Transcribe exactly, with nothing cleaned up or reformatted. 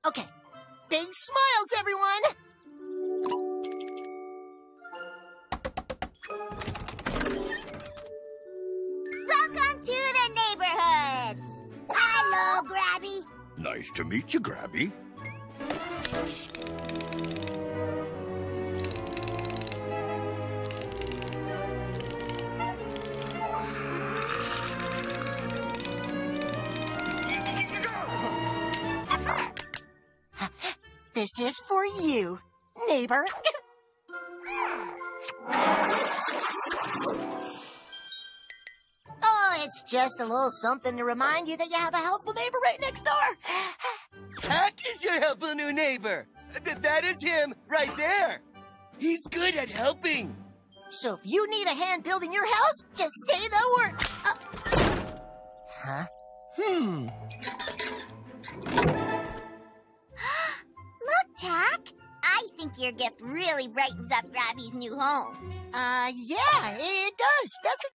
Okay, big smiles, everyone! Welcome to the neighborhood! Hello, Gabby. Nice to meet you, Gabby. This is for you, neighbor. Oh, it's just a little something to remind you that you have a helpful neighbor right next door. That is your helpful new neighbor. Th that is him right there. He's good at helping. So if you need a hand building your house, just say the word. Uh, huh? Hmm. Look, Tack. I think your gift really brightens up Gabby's new home. Uh, yeah, it does, doesn't